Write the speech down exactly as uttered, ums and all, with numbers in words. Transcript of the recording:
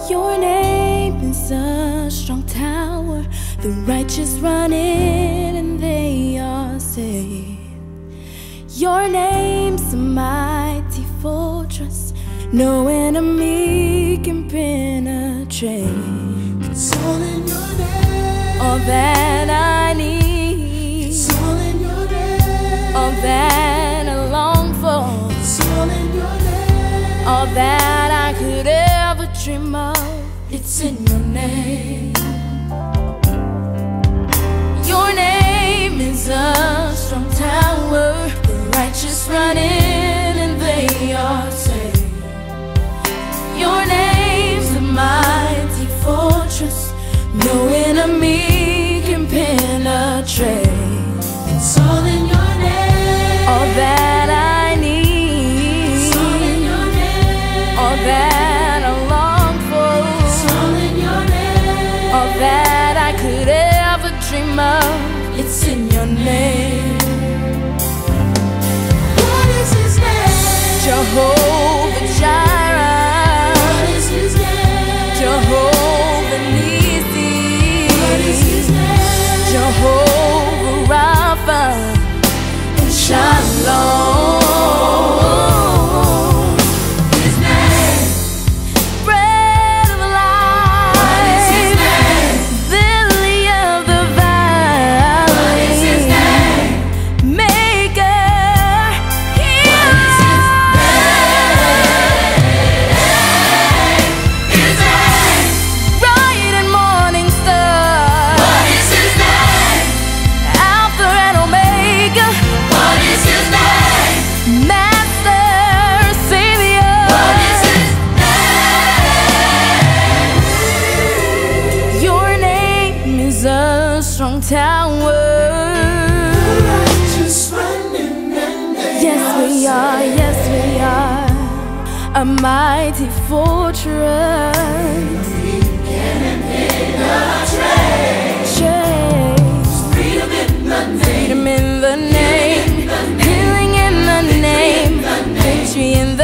Your name is a strong tower, the righteous run in and they are saved. Your name's a mighty fortress, no enemy can penetrate. It's all in your name. All that I need, it's all in your name. All that I long for, it's all in your name. All that I could ever dream of, it's in your name. Your name is a strong tower, the righteous run in and they are saved. Your name's a mighty fortress, no enemy can penetrate. It's all in your name. All that I need, it's all in your name. All that I long for, it's all in your name. All that I could ever dream of, it's in your name. What is his name? Jehovah Jireh. What is his name? Jehovah Nissi. What is his name? Jehovah Rapha and Shalom. His name. Bread of life. What is his name? Lily of the valley. What is his name? Maker, What is his name? His name. bright and morning star. What is his name? Alpha and Omega. What is his name? Master, Savior. What is his name? Your name is a strong tower. Just running and they Yes, we are, saved. yes, we are. A mighty fortress. Change. Freedom in the name. Freedom in the name. Healing in the name. Victory in